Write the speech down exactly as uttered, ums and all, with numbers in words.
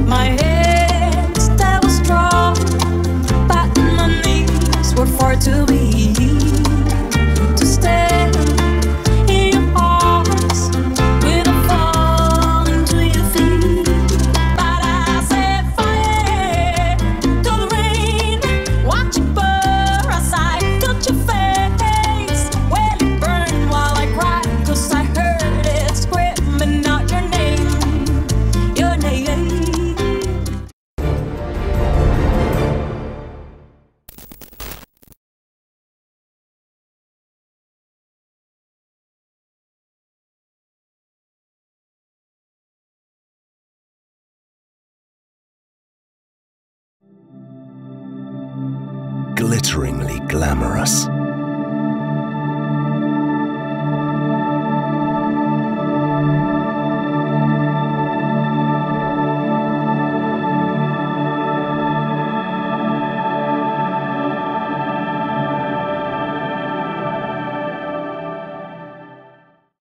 My head that was strong, but my knees were far too weak to stand in your arms with a fall into your feet. But I set fire to the rain, watch it burn as I touch your face. Well, it burned while I cried, 'cause I heard it screaming out your name, your name. Glitteringly glamorous.